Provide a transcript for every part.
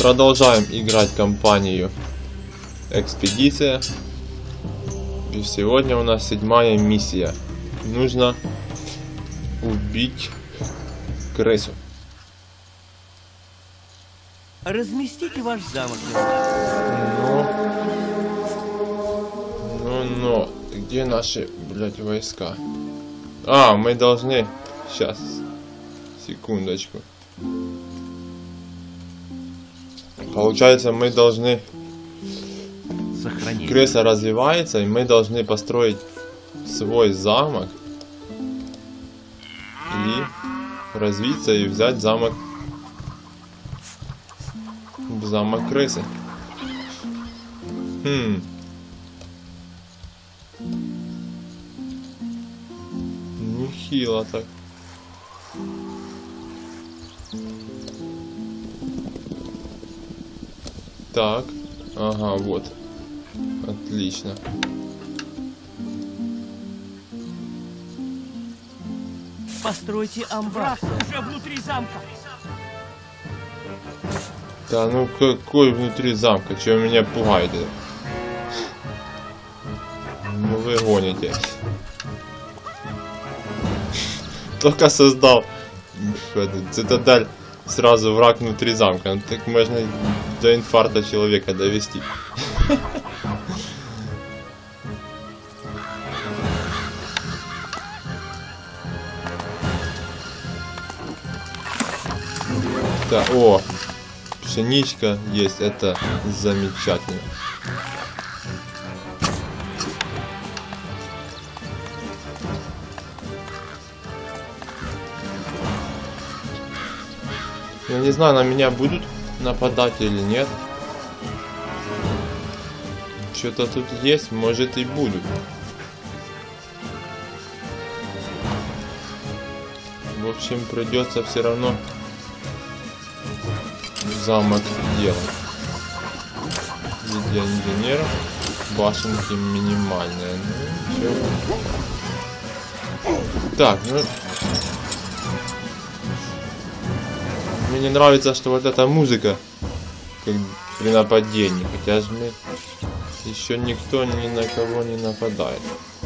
Продолжаем играть кампанию Экспедиция. И сегодня у нас 7-я миссия. Нужно убить крысу. Разместите ваш замок. Но где наши, блядь, войска? А, мы должны... Сейчас. Секундочку. Получается, мы должны... Сохранить. Крыса развивается, и мы должны построить свой замок. И развиться, и взять замок... Замок крысы. Нехило так. Так. Ага, вот. Отлично. Постройте амбар. Уже внутри замка. Да ну какой внутри замка? Чего меня пугаете? Ну вы гоните. Только создал цитадель, сразу враг внутри замка. Ну, так можно до инфаркта человека довести. Да, о, пшеничка есть, это замечательно. Я не знаю, на меня будут нападать или нет. Что-то тут есть, может и будут. В общем, придется все равно замок делать. Виде инженера. Башенки минимальные. Ну, так, ну... Мне нравится, что вот эта музыка как при нападении, хотя же мы еще никто ни на кого не нападает.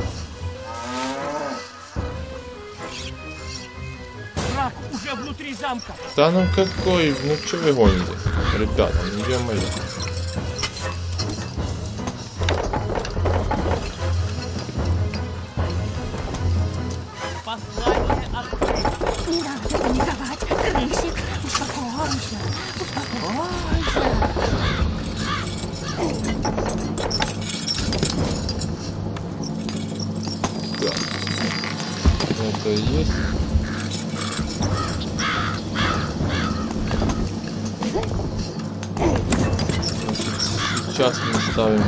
Враг уже внутри замка. Да ну какой, ну что вы гоните, ребята, ну ё-моё. Послание открыто. Не надо паниковать, крысик. Успокойся, успокойся. Да. Это есть. Значит, сейчас мы ставим.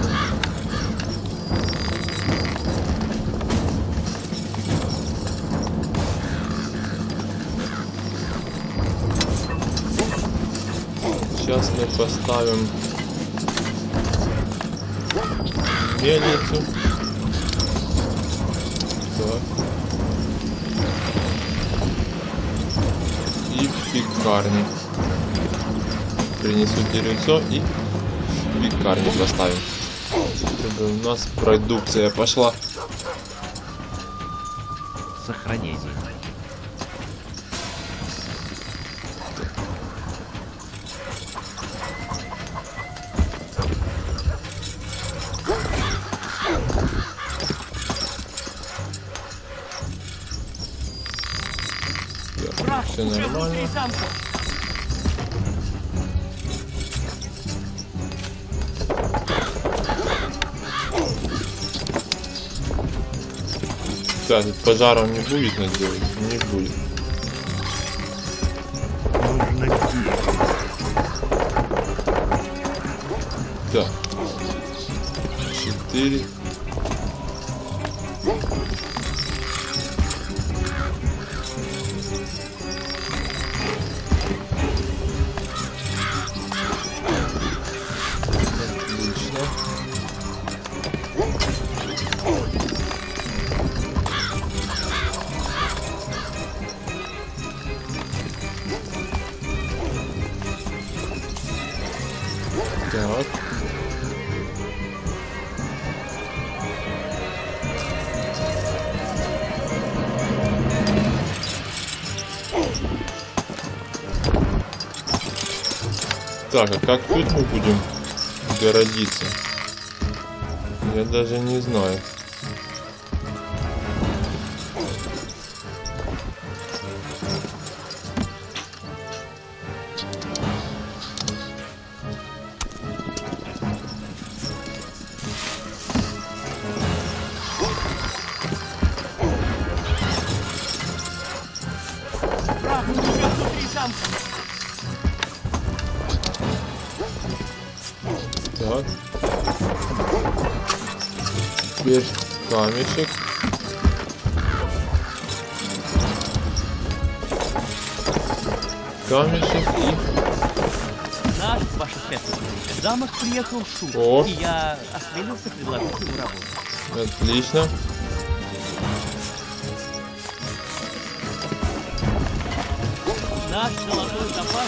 Сейчас мы поставим мельницу. Так. И пекарню. Принесу деревцо и пекарню поставим. Чтобы у нас продукция пошла. Сохранение. Все нормально. Да, тут пожаров не будет, надеюсь. Не будет. Так. 4. Так. Так, а как тут мы будем городиться? Я даже не знаю. Враг уже внутри замка. Так. Теперь камешек. Камешек и... Наш, ваше светлость, замок приехал Шут, О. и я осмелился предложить ему работу. Отлично. Наш золотой запас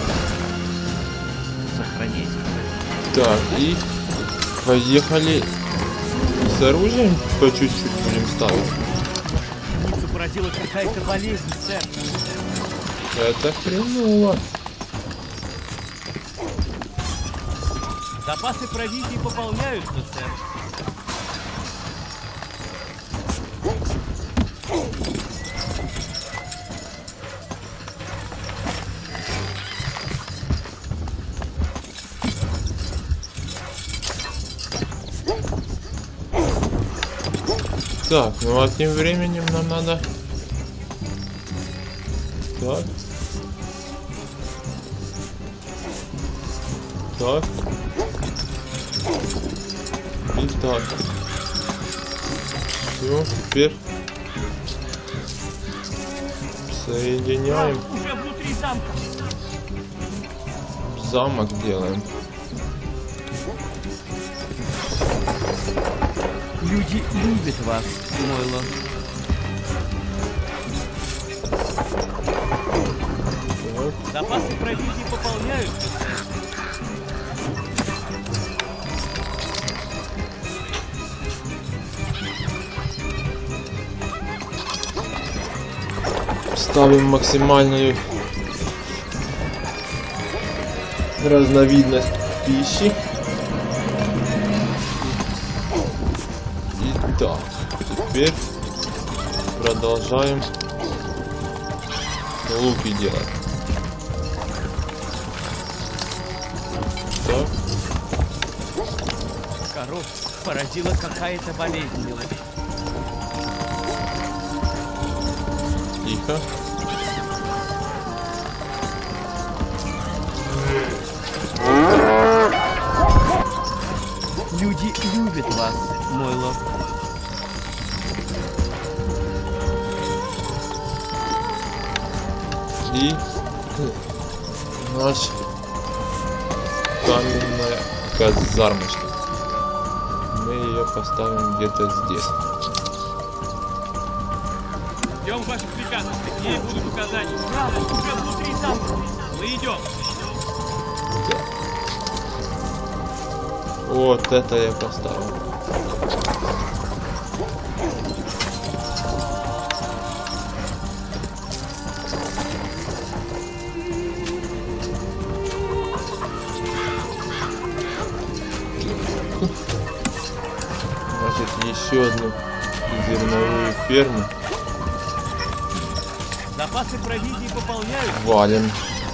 сохранить. Так, и поехали с оружием по чуть-чуть будем ставить. Птицу поразила какая-то болезнь, сэр. Это хреново. Запасы провизии пополняются, сэр. Так, ну а тем временем нам надо... Так. Так. И так. Все, теперь соединяем, Враг уже внутри замка. замок делаем. Люди любят вас, Мойло. Так. Запасы провизии пополняются, сэр. Ставим максимальную разновидность пищи. Итак, теперь продолжаем луки делать. Так, Коров поразила какая-то болезнь, милочь. тихо. Люди любят вас, Мойло. И наш каменная казармочка. Мы ее поставим где-то здесь. Ждем ваших приказов, какие будут указания. Враг уже внутри замка. Мы идем. Вот это я поставил. Значит, еще одну зерновую ферму Запасы провизии пополняют. валим.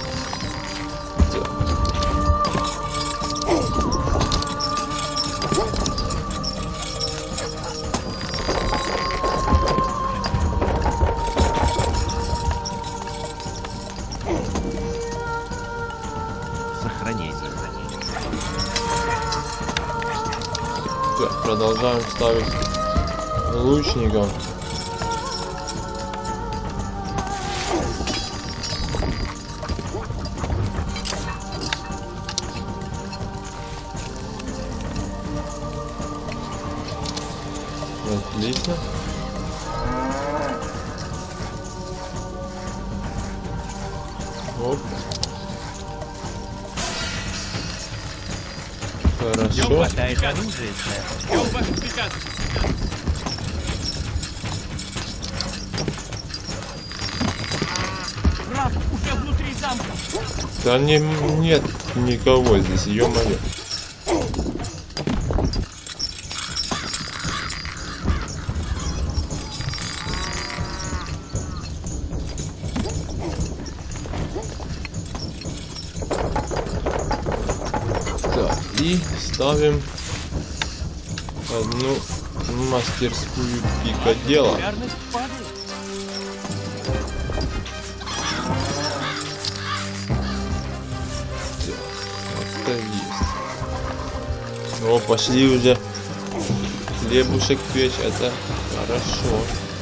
Сохранение. Так, продолжаем ставить лучников. Отлично. Оп. Хорошо. Хватает оружия, сэр. Ждем ваших приказов. Враг уже внутри замка. Да нет никого здесь, ё-моё. Так, и ставим одну мастерскую пикадела. Популярность падает. Это есть. О, пошли уже хлебушек печь, это хорошо.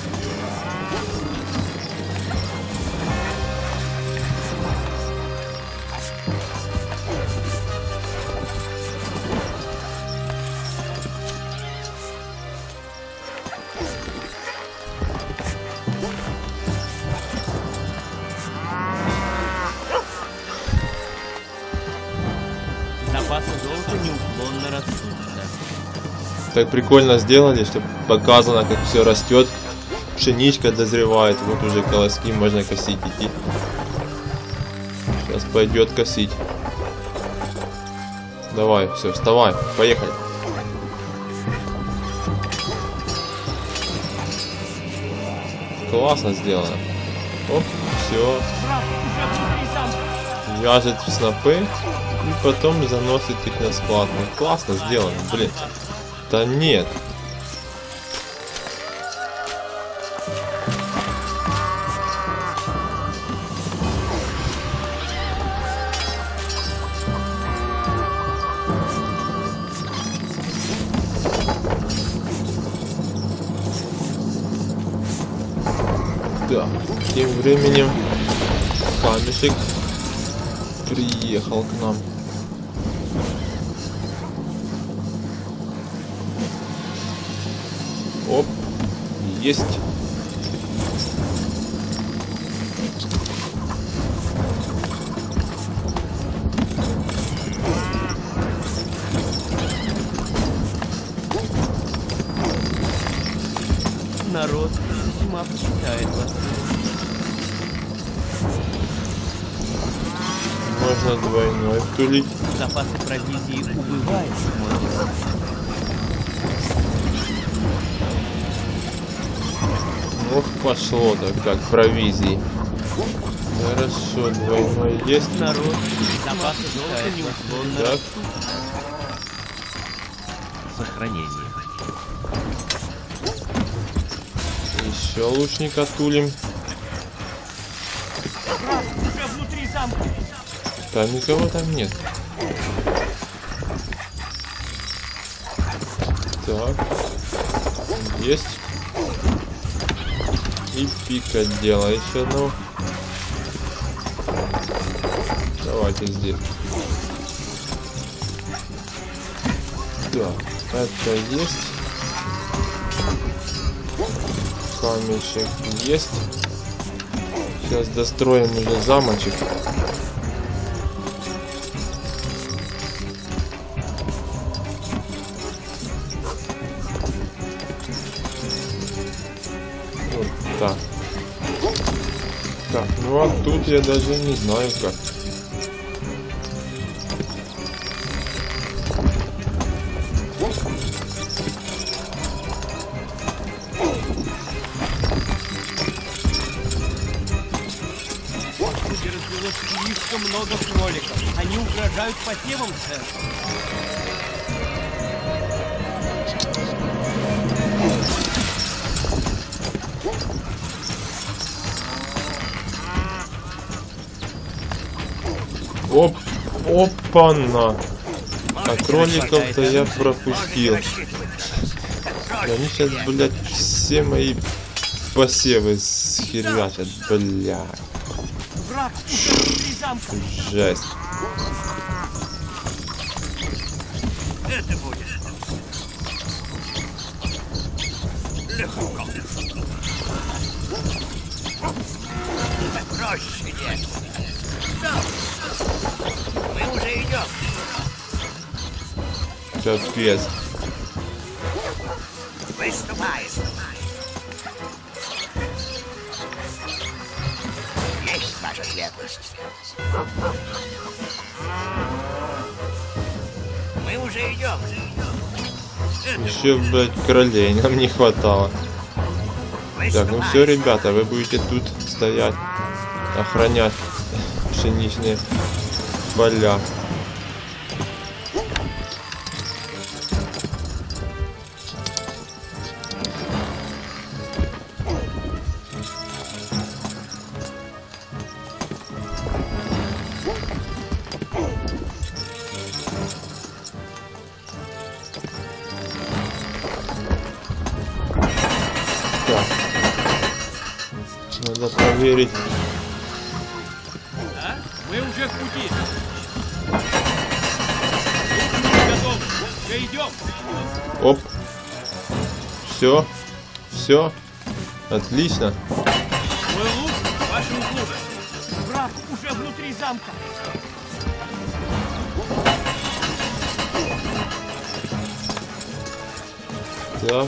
Запасы золота неуклонно растут, сэр. Так прикольно сделали, чтобы показано, как все растет. Пшеничка дозревает, вот уже колоски можно косить идти. Сейчас пойдет косить. Давай, все, вставай, поехали. Классно сделано. Оп, все. Враг уже внутри замка. Вяжет в снопы и потом заносит их на склад. Ну, классно сделано, блин. Да нет. Да, тем временем камешек приехал к нам. Оп, есть. Народ весьма почитает вас. Можно двойной втулить. Запасы провизии убывают, мой лорд. Ох, пошло-то как провизии. Хорошо, двойной есть. Народ запасы золота неуклонно Так, растут. Сохранение. еще лучника тулим. Враг уже внутри замка. Там никого там нет. Так. Есть. И пика дела еще одного. Давайте здесь. Так, это есть. Камешек есть. Сейчас достроим уже замочек. Вот так. Так, ну а тут я даже не знаю как. Где развелось слишком много кроликов. Они угрожают посевам, сэр. Оп, опа-на. А кроликов-то я пропустил. Они сейчас, блядь, все мои посевы схерячат, блядь. Враг уже внутри замка. Жесть. Это будет. Легко. Проще нет. Мы уже идем. Капец. Выступай! Есть ваша светлость. Мы уже идем. Еще, блядь, королей нам не хватало. Так, ну все, ребята, вы будете тут стоять, охранять пшеничные поля. Надо проверить. А? Мы уже в пути. Мы готовы. Уже идем. Оп. Все. Все. Отлично. Мой лук вашим услугам. Враг уже внутри замка. Так.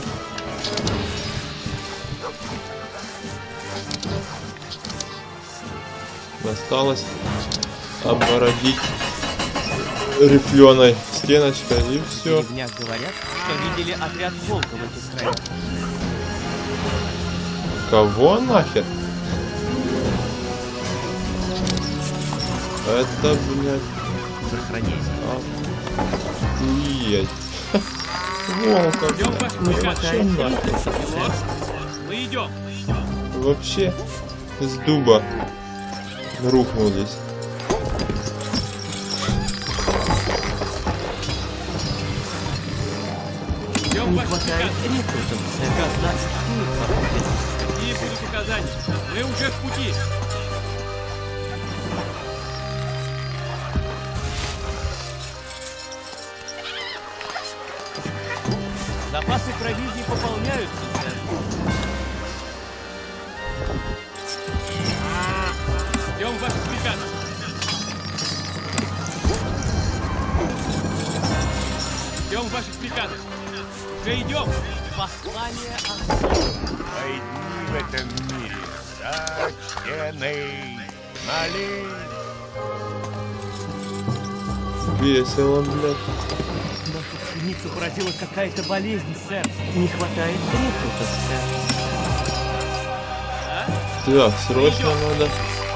Осталось обородить рифленой стеночкой и В все. деревнях говорят, что видели отряд волка в этих краях. Кого нахер? Это, блядь, Сохранение. охуеть. Волка, Идем блядь, вашим ну приказам. вообще нахер. Милорд, мы идем. Вообще с дуба рухнулись. Идем Не вашим хватает приказам. рекрутов. Казна тьмы. Какие будут указания? Мы уже в пути. Запасы провизии пополняются, сэр. Ждем ваших приказов. Ждем ваших приказов. Уже идем. Послание от... Войди в этом мире, сочтенный, молись. Весело, блядь. Нашу пшеницу поразила какая-то болезнь, сэр. Не хватает рекрутов, сэр. Так, срочно надо.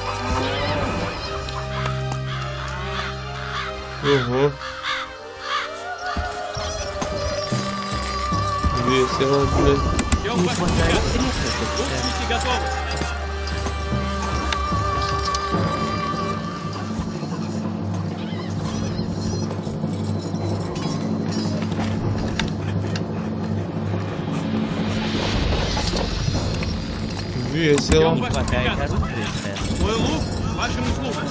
Угу. Весело, блядь. Ждем Не ваших хватает приказов. рекрутов, сэр. Лучники готовы. Весело. Не хватает оружия, сэр. Мой лук вашим услугам.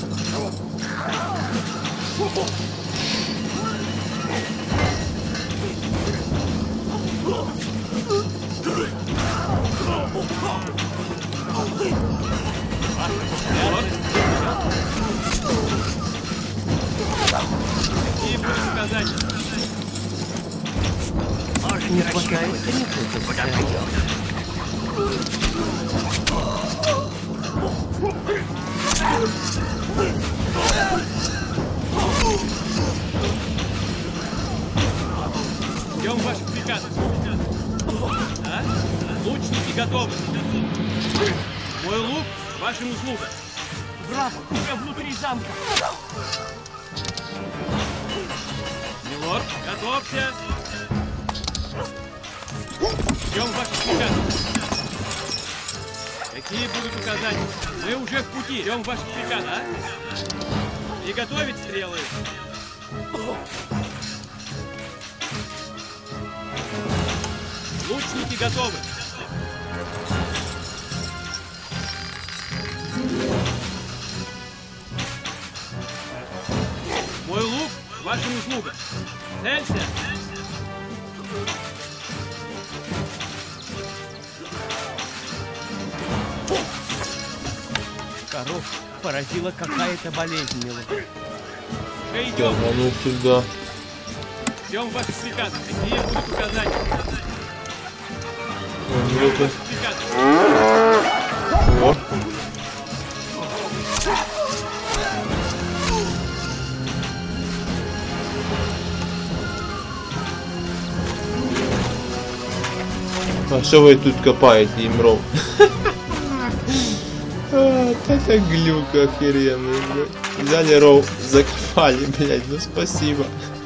Какие будут указания? Не хватает рекрутов, сэр. Ждем ваших приказов. А? Лучники готовы. Мой лук вашим услугам. Враг уже внутри замка. Милорд, готовься. Ждем ваших приказов. Какие будут указания? Мы уже в пути. Ждем ваших приказов, а? Приготовить стрелы. Лучники готовы. Мой лук вашим услугам. Целься. Коров поразила какая-то болезнь, милорд. Уже Так, идем. а ну сюда. Ждем ваших приказов. Какие будут указания? Ну-ка. Приказы. О. А что вы тут копаете, имров? Это глюк охеренный, блядь. Взяли ров, закопали, блядь, ну спасибо.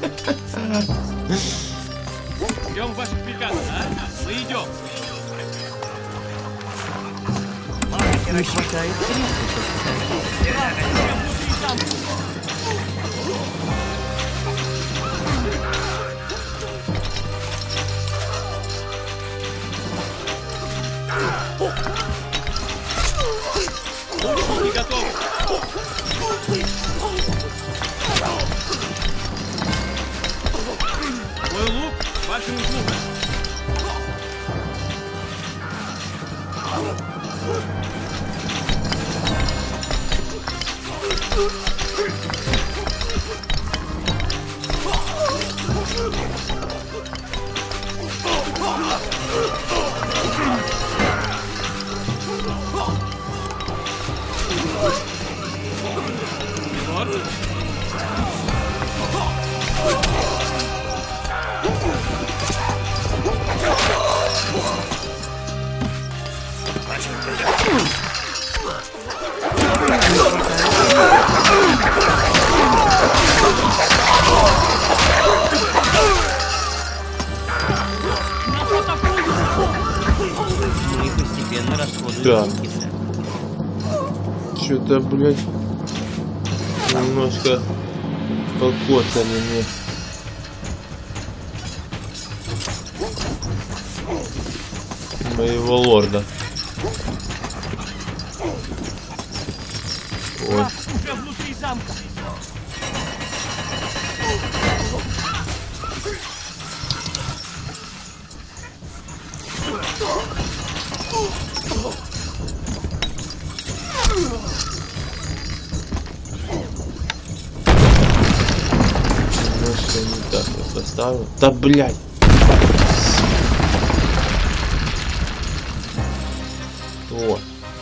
Ждем ваших приказов, а? Мы идем. Не хватает рекрутов. Не готовы. Мой лук вашим услугам. Мы постепенно расходуем Да. руки, сэр. Что-то, блядь, немножко покоцали мне. Моего лорда. Ой. Уже внутри замка. Немножко не так я поставил. Да, блядь. Вот.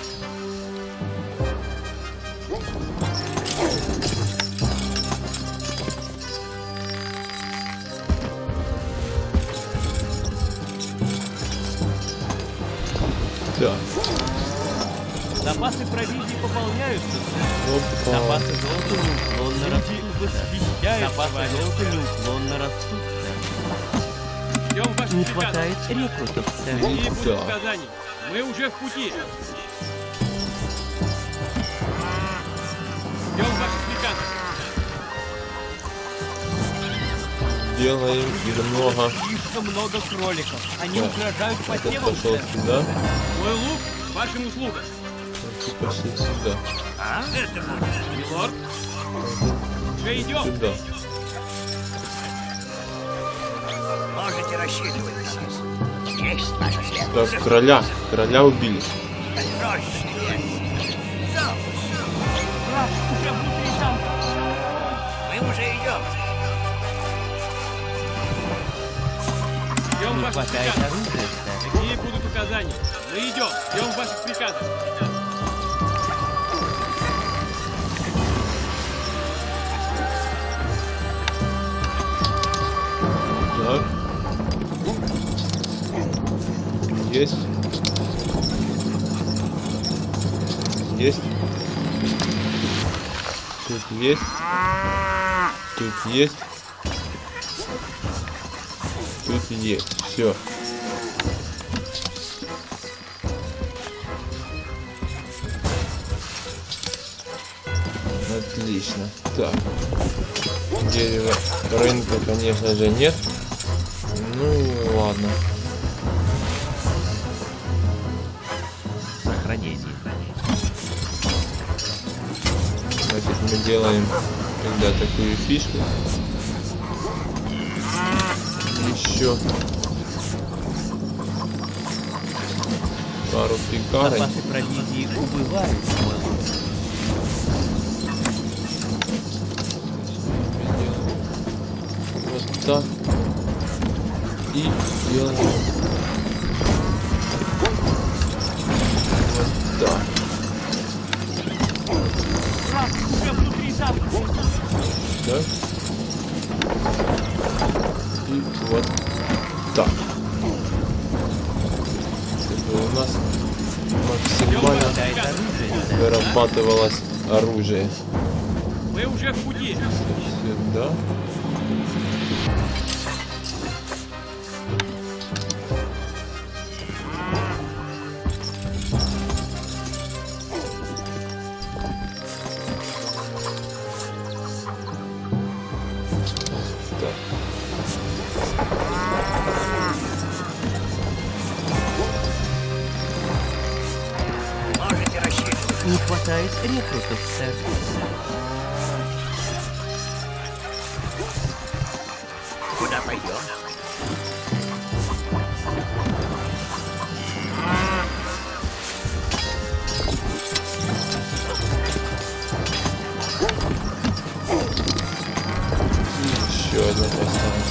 Да. Запасы провизии пополняются, сэр. Опа. Запасы золота неуклонно растут. Восхищаюсь Запасы вами. золота неуклонно растут, сэр. Ждем ваших Не приказов. хватает рекрутов, сэр. Какие будут Да. указания? Мы уже в пути. Ждем ваших приказов. Делаем много. Слишком много кроликов. Они Да. угрожают Этот посевам, пошел сэр. сюда. Мой лук вашим услугам. Эти пошли сюда. А? Это будет. Милорд, уже идем. Сюда. Можете рассчитывать на нас. Есть ваша светлость. Так, короля. Короля убили. Проще. Граф, уже внутри замка. Мы уже идем. Ждем Не ваших хватает приказов. оружия, сэр. Какие будут указания? Мы идем. Ждем ваших приказов. Так. Есть. Есть. Тут есть. Тут есть. Тут есть. Все. Отлично. Так. Дерева рынка, конечно же, нет. Ну ладно. Сохранение. Значит, мы делаем тогда такую фишку. Еще пару пекарей. Запасы провизии убывают, мой лук. Вот так. И делаем вот так. Враг уже внутри замка. Так. И вот так. Это у нас максимально вырабатывалось оружие. Вы уже в пути. Сюда. Можете рассчитывать. Не хватает рекрутов, сэр. Куда пойдем? Еще одна поставка.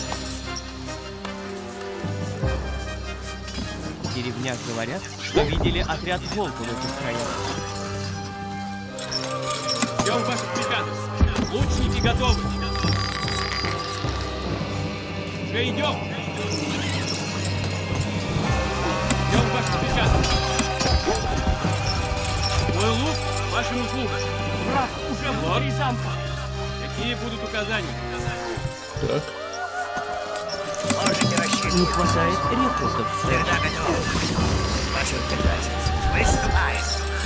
В деревнях говорят, что видели отряд волка в этих краях. Ждем ваших приказов. Лучники готовы. Уже идем. Ждем ваших приказов. Мой лук вашим услугам. Враг уже внутри замка. Какие будут указания? Так. Можете Не рассчитывать. хватает рекрутов, сэр. Всегда готов. Ваше приказание. Выступаем.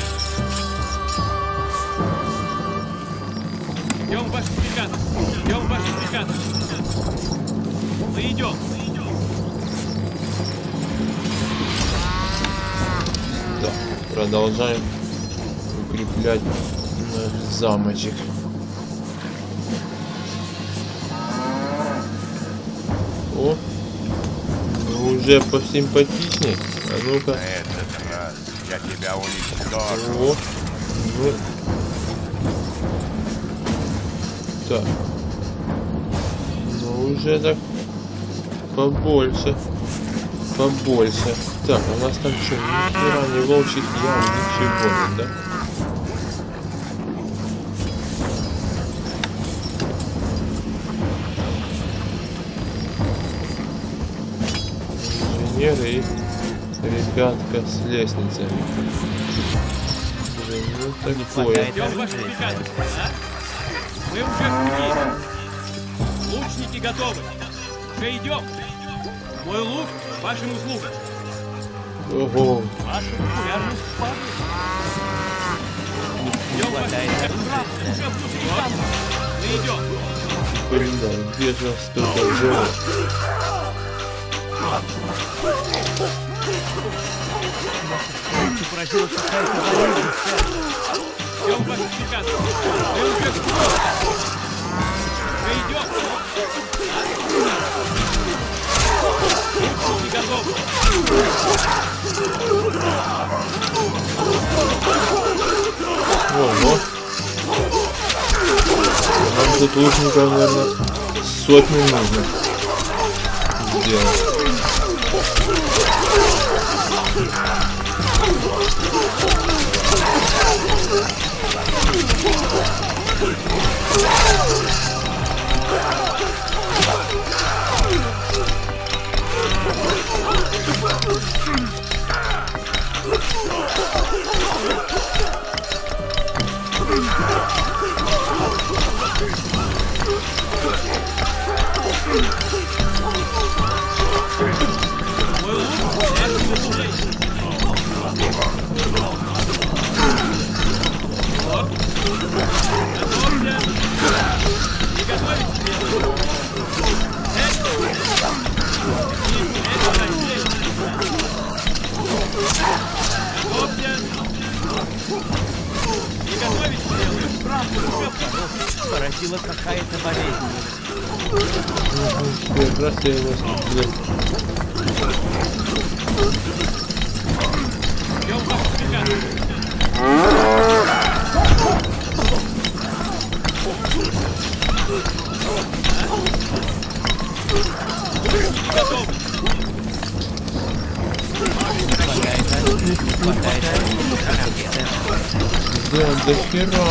Ждем ваших приказов. Ждем ваших приказов. Мы идем. Да. Продолжаем укреплять наш замочек. О, ну уже посимпатичней. А ну-ка. На этот раз я тебя уничтожу. О, ну. Так. Ну уже так побольше. Побольше. Так, у нас там что, ни хера не волчьих ям, ничего нет, да? Инженеры и ребятка с лестницами. Блин, ну такое. хватает Ждем ваших оружия, приказов. сэр. А? Мы уже в пути. Лучники готовы. Уже идем. Мой лук вашим услугам. Ого. Ваша популярность падает. Не Ждем ваших хватает приказов. оружия, сэр. Уже внутри замка. Мы идем. Блин, да, где же кто-то живет? Поразила какая-то болезнь, сэр. Ждем ваших приказов. Мы уже в пути. Мы идем. Лучники готовы. Ого. Нам тут лучников, наверное, сотни нужно сделать. Поразила какая-то болезнь. Как раз я его блин. Ждем ваших приказов. Лучники готовы. Да, до хера,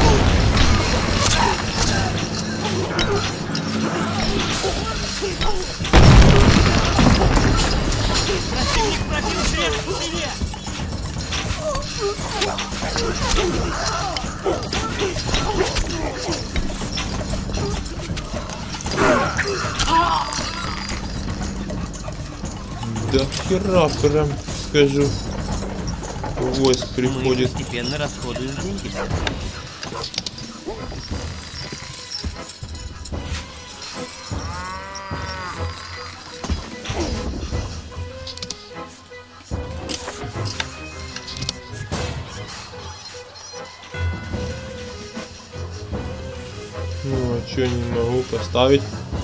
Противник пробил срез в стене. до хера, прям скажу. Войск Мы приходит. постепенно расходуем деньги. Ну, а чё не могу поставить?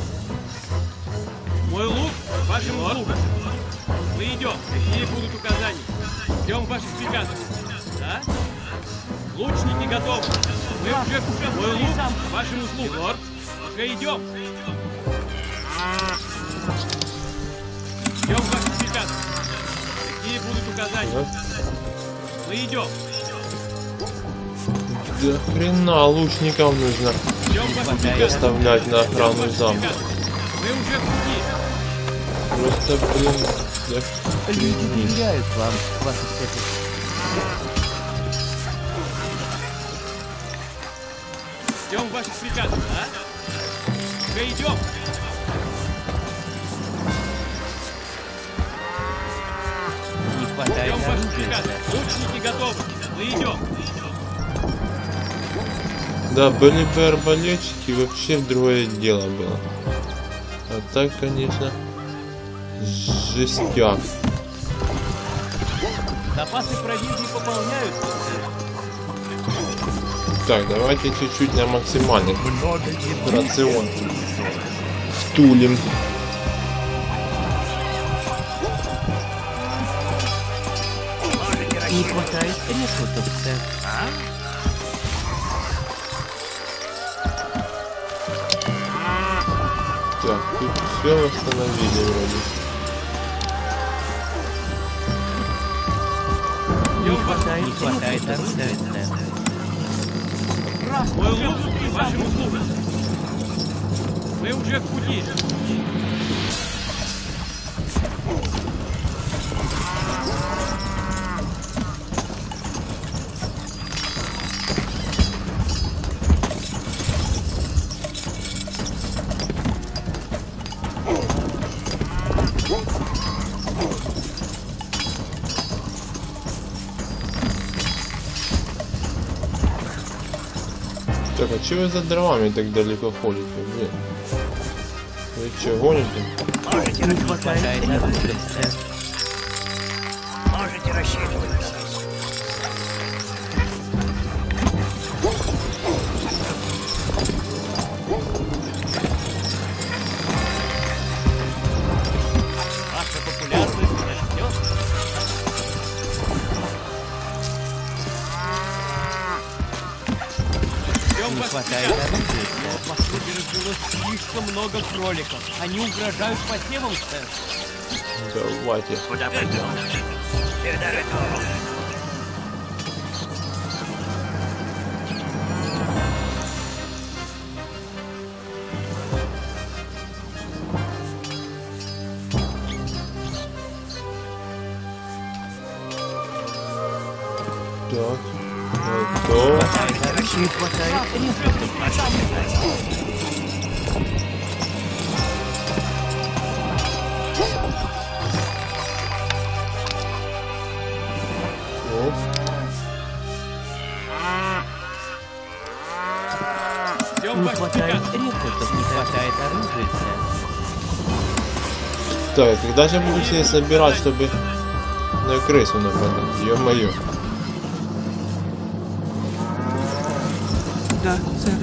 Мой лук вашим услугам. Мы идем. Какие будут указания? Ждем ваших приказов. Да? Лучники готовы. Мы уже мой лук вашим услугам. Лорд, уже идем. Ждем ваших приказов. Какие будут указания? Мы идем. Да хрена лучников нужно Ждем ваших приказов. оставлять на охрану замка. Мы уже в пути. Просто, блин, да Люди хренись. доверяют вам, ваша светлость. Ждем ваших приказов, да? Уже идем. Не хватает Ждем ваших оружия. приказов. Лучники готовы. Мы идем. Да, были бы арбалетчики, вообще другое дело было. А так, конечно, жестяк. Запасы провизии пополняются. Так, давайте чуть-чуть на максимальный рацион стулим. Можете Не рассчитывать. хватает рекрутов, сэр. Так, тут все восстановили вроде. Не хватает оружия, сэр. Мой лук и вашим услугам. Мы уже в пути. Так, а че вы за дровами так далеко ходите, блин? Вы че, гоните? Можете Не рассчитывать. хватает оружия, сэр. Можете рассчитывать на нас. Ваша популярность растет. Ждем Не ваших хватает приказов. оружия, сэр. В округе развелось слишком много кроликов. Они угрожают посевам, сэр. Давайте. Куда пойдем? Всегда готово. Так, готово. Не хватает рекрутов. Оп. Ждем Не ваших хватает приказов. рекрутов. Не хватает оружия, сэр. Так, когда же буду себе собирать, чтобы на крысу нападать? Ё-моё. Да, сэр.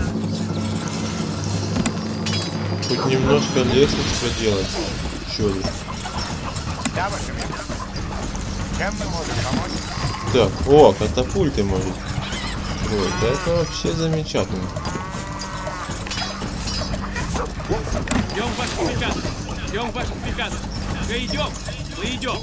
Хоть немножко лестниц поделать. Чё ли? Да, ваше величество. Чем мы можем помочь? Так, о, катапульты может. Вот, это вообще замечательно. Ждем ваших приказов. Ждем ваших приказов. Уже идем. Мы идем.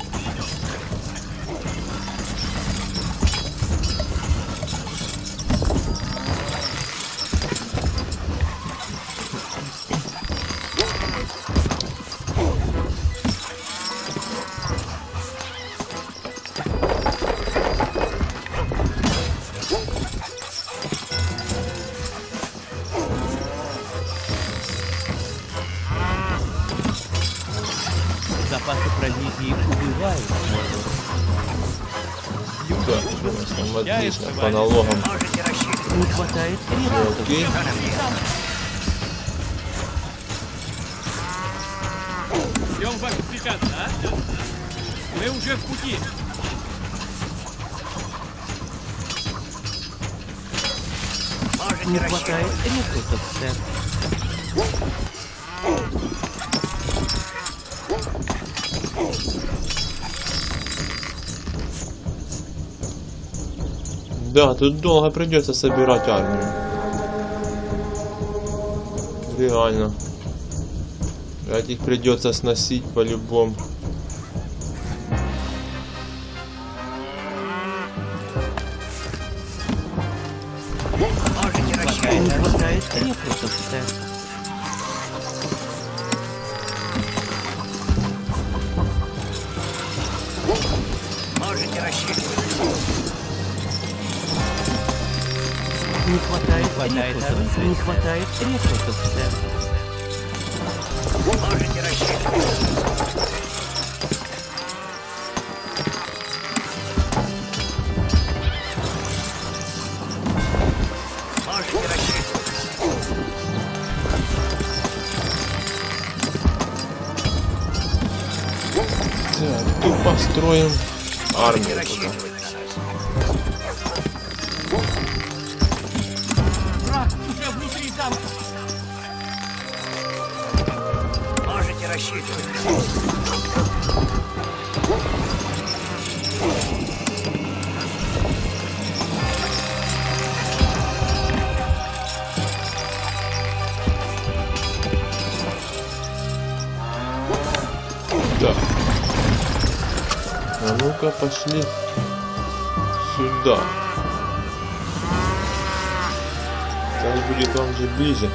Запасы провизии убывают. Да, там отлично, по налогам. Можете рассчитывать. Не хватает ресурсов. Окей. Ждем ваших приказов, а? Мы уже в пути. Можете Не рассчитывать. хватает ресурсов, сэр. Да, тут долго придется собирать армию. Реально. Их придется сносить по-любому. Можете Не рассчитывать. хватает ресурсов, сэр. Можете рассчитывать. Не хватает ресурсов. Не хватает ресурсов, сэр. Можете рассчитывать. Можете рассчитывать. Так, тут построим Можете армию туда. рассчитывать на нас. Враг уже внутри замка. Можете рассчитывать на нас. Да. А ну-ка, пошли сюда. Так будет вам же ближе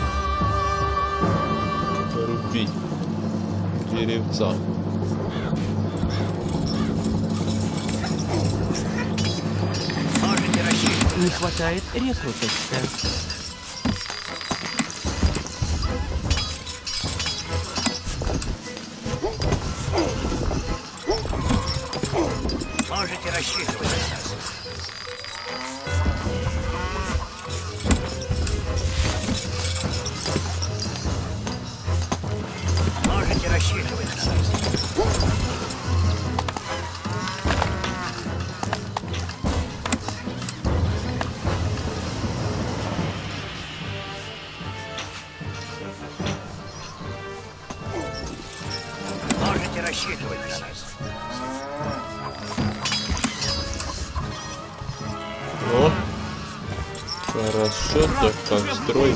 рубить деревца. Можете рассчитывать. Не хватает ресурсов, сэр. Можете рассчитывать на нас. Можете рассчитывать на нас. Можете рассчитывать на нас. О, хорошо, так как строить.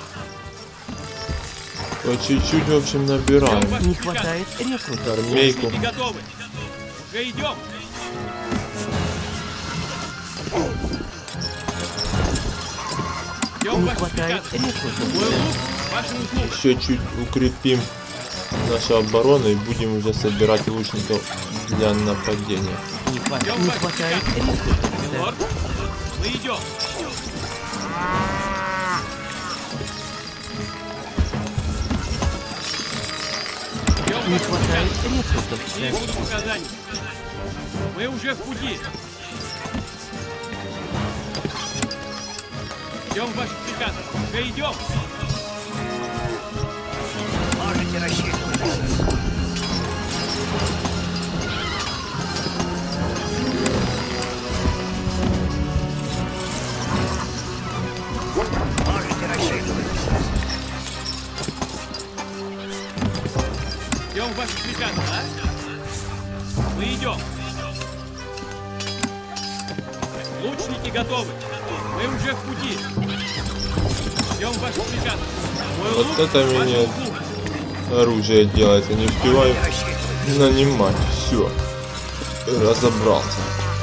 По чуть-чуть, в общем, набираем. Не хватает ресурсов. Армейку. Лучники готовы. Уже идем. Ждем Не ваших хватает приказов. ресурсов, Мой сэр. лук вашим услугам. Еще чуть укрепим нашу оборону и будем уже собирать лучников для нападения. Не хватает ресурсов, сэр. Милорд, мы идем. Ждем Не ваших хватает приказов. ресурсов, Какие сэр. будут указания? Мы уже в пути. Ждем ваших приказов. Уже идем. Можете рассчитывать на нас. Можете рассчитывать на нас. Ждем ваших приказов, а? Мы идем. Лучники готовы. Мы уже в пути. Ждем ваших приказов. Вот это мне оружие делается, не успеваю нанимать. Все, разобрался.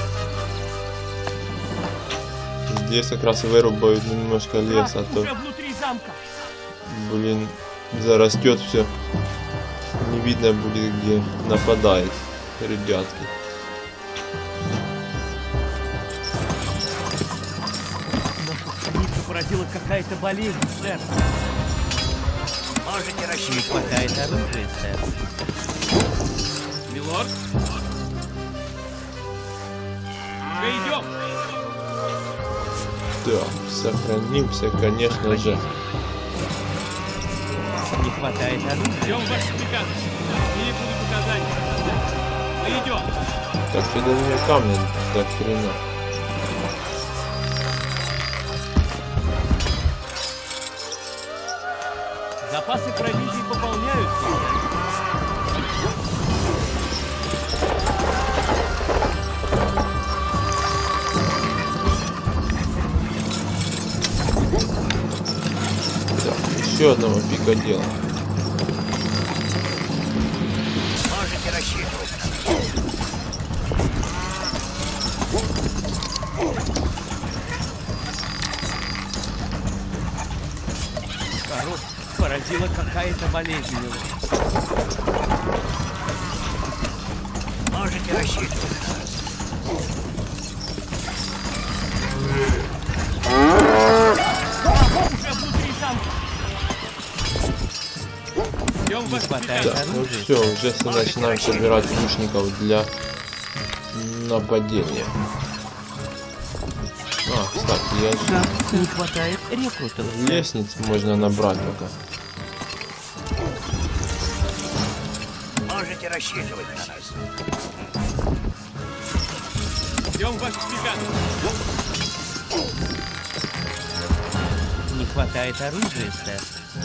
Здесь как раз вырубают немножко леса, а то, Уже внутри замка. блин, зарастет все. Не видно будет, где нападает, ребятки. Нашу пшеницу поразила какая-то болезнь, сэр. Можете Не рассчитывать. хватает оружия, сэр. Милорд? Мы идем. Так, сохранимся, конечно же. Не хватает оружия. Ждем ваших приказов. Какие будут указания? Мы идем. Так что даже мне камня до хрена. Запасы провизии пополняются. Так, еще одного пика дела. Можете рассчитывать на нас. Король поразила какая-то болезнь. Можете рассчитывать на нас. Уже внутри замка. Ждем ваших хватает приказов. Так, ну все, уже начинаем собирать лучников для нападения. А, кстати, я же Не хватает рекрутов. лестниц можно набрать пока. Можете рассчитывать на нас. Ждем ваших приказов. Не хватает оружия, сэр.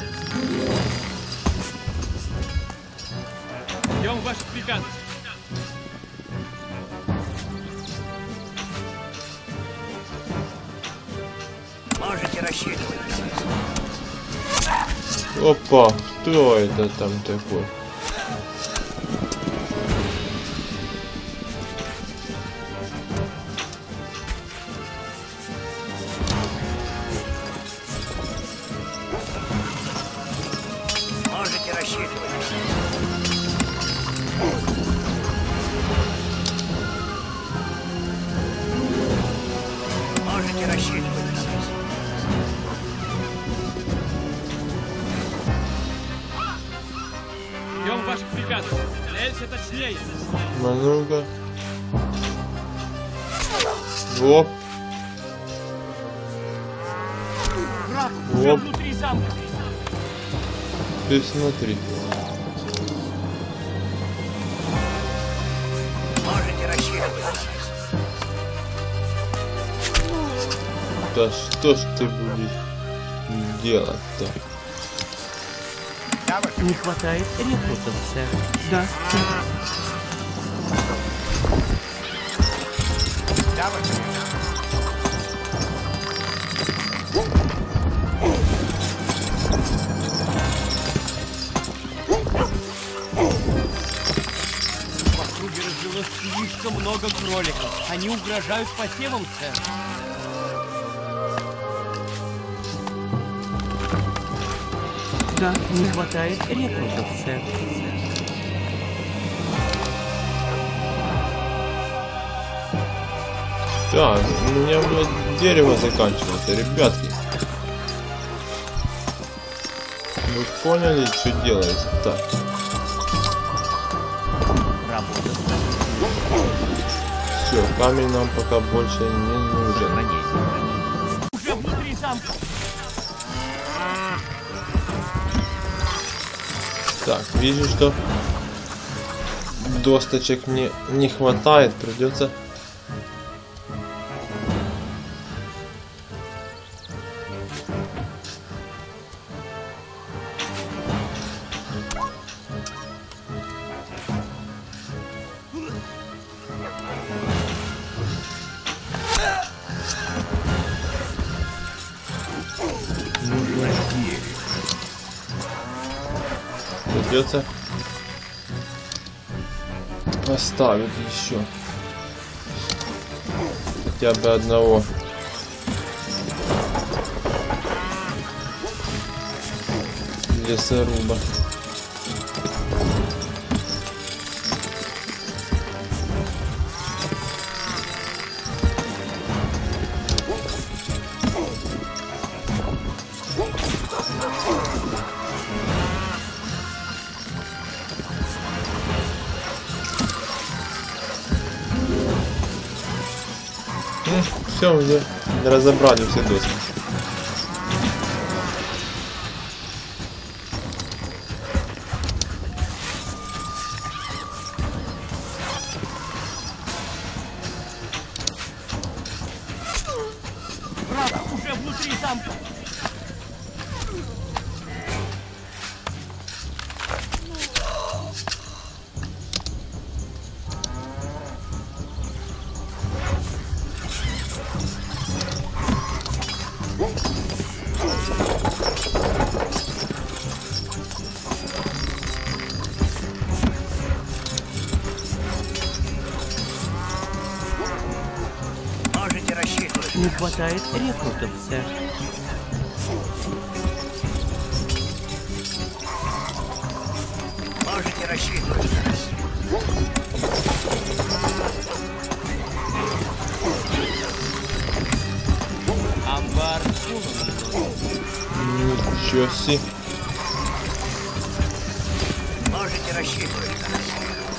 Ждем ваших приказов. Можете рассчитывать на нас. Опа, кто это там такой? Можете рассчитывать на нас. Можете рассчитывать на нас. Ждем ваших приказов. Целься точнее. А ну-ка. Оп, Враг уже Оп. внутри замка. ты смотри. Можете рассчитывать на нас. Да что ж ты будешь делать-то? Да, ваше Не хватает рекрутов, сэр. Да, сэр. Да, ваше В округе развелось слишком много кроликов. Они угрожают посевам, сэр. Да, не хватает рекрутов, сэр. Так, у меня, блядь, дерево заканчивается, ребятки. Вы поняли, что делается? Так, Работа. все, камень нам пока больше не нужен. Сохранение. Уже внутри замка. Так, вижу, что досточек мне не хватает, придется Придется оставить еще хотя бы одного лесоруба. Все, уже разобрали все доски. Враг уже внутри замка. Можете рассчитывать. Не хватает рекрутов, сэр. Можете рассчитывать на нас. Амбар. Ничего себе. Можете рассчитывать на нас.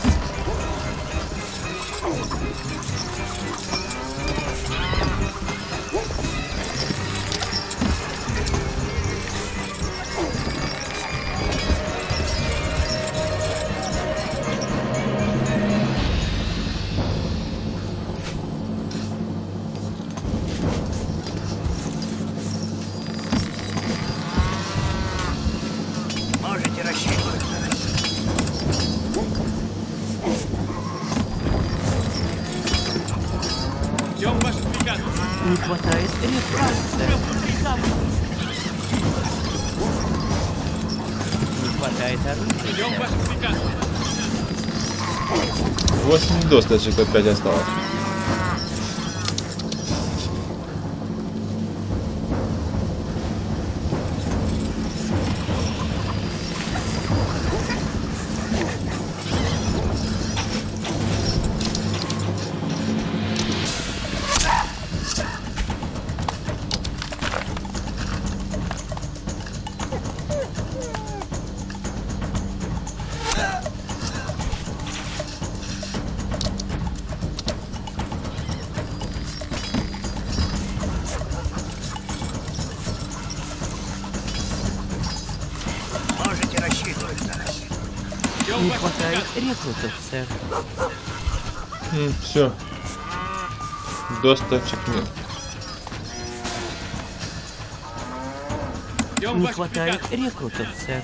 Можете рассчитывать на нас. Ждем ваших приказов. Не хватает рекрутов, сэр. Не хватает оружия. Ждем ваших приказов. 8 досточек опять осталось. Можете рассчитывать на нас. Ждем Не ваших хватает приказов. рекрутов, сэр. Все. Досточек нет. Ждем Не ваших хватает приказов. рекрутов, сэр.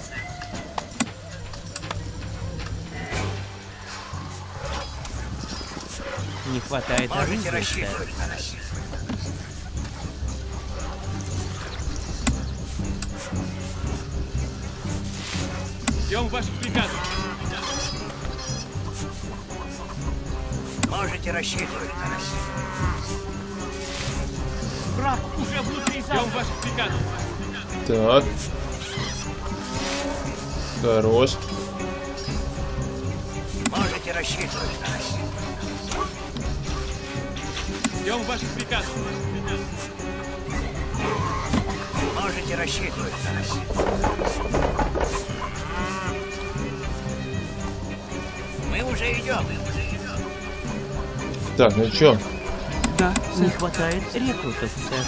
Не хватает Можете оружия, сэр. рассчитывать на нас. Ждем ваших приказов. Можете рассчитывать на нас. Враг уже внутри Ждем замка. ваших приказов. Так. Хорош. Можете рассчитывать на нас. Ждем ваших приказов. Можете рассчитывать на нас. Мы уже идем. Так, ну чё? Да, не хватает рекрутов, сэр.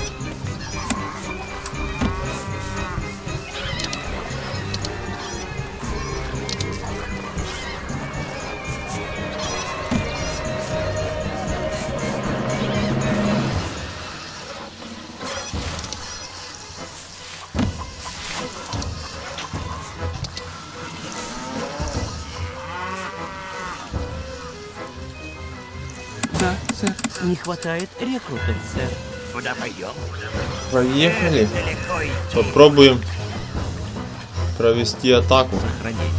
Да, сэр. Не хватает рекрутов, сэр. Куда пойдем? Поехали. Далеко идти. Попробуем провести атаку. Сохранение.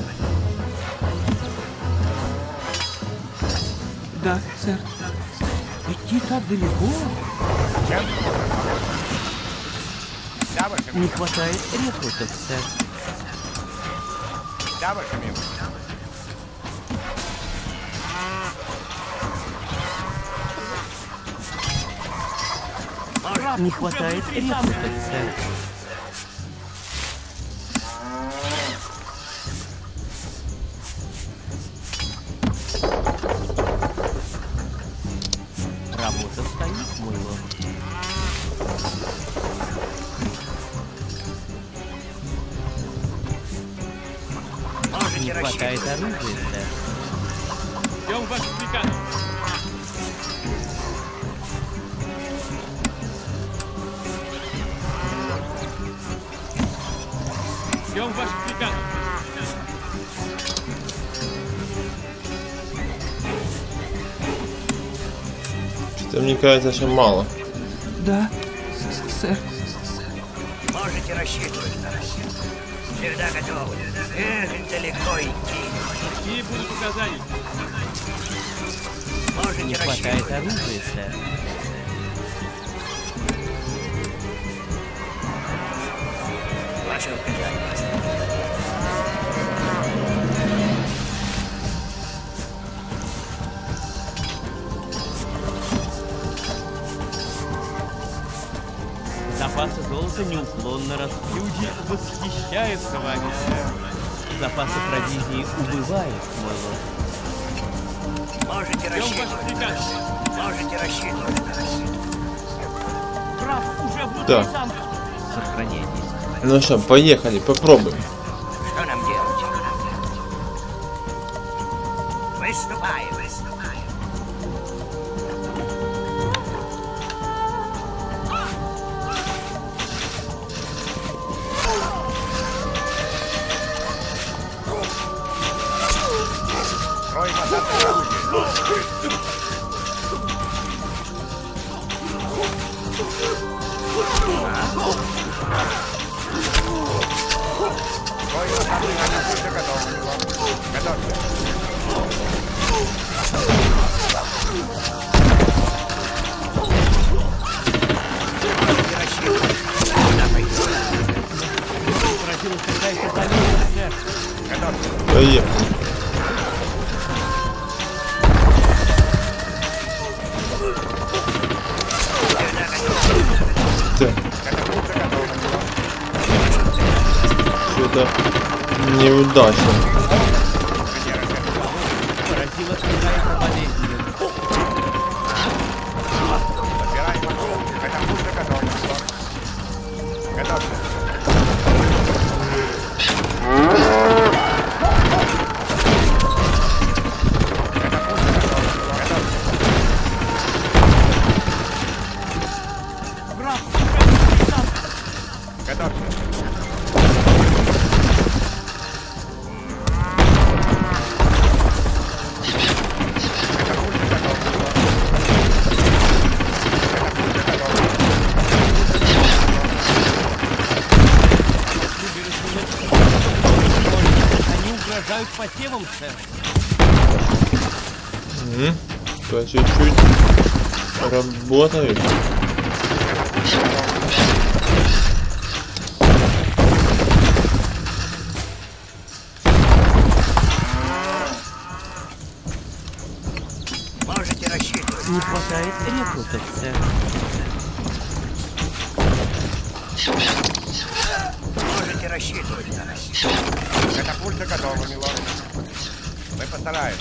Да, сэр. Идти так далеко. Чем мы можем помочь? Да, ваша Не милость. хватает рекрутов, сэр. Да, ваша милость. Не хватает рекрутов, сэр. Работа стоит, мой лорд. Можете Не хватает рассчитывать. оружия, сэр. Ждем ваших приказов. Ждем ваших приказов. Что-то мне кажется, что мало. Да, сэр. Можете рассчитывать на нас. Всегда готовы. Эх, далеко идти. Какие будут указания? Можете Не хватает рассчитывать. оружия, сэр. Ваше указание. Запасы золота неуклонно растут. Люди восхищаются вами, сэр. Запасы провизии убывают, мой лорд. Можете Ждем ваших рассчитывать. приказов. Можете рассчитывать на нас. Граф уже внутри Да. замка. Сохранение. Ну что, поехали, попробуем. Что нам делать? Выступаем. Строй посадки орудия. Строй посадки орудия готов. Готовься. Можете рассчитывать. Куда пойдем? Поразилась какая-то болезнь, сэр. Готовься. Поехали. Так, Катапульта готова. что-то неудачно. Поразила какая-то болезнь. Подбираем мотор. Катапульта готова. Готовься. Граф уже внутри замка. Готовься. Они угрожают посевам, сэр. По чуть-чуть работают. Можете рассчитывать. Не хватает рекрутов, сэр. Можете рассчитывать на нас. Катапульта готова, милорд. Мы постараемся.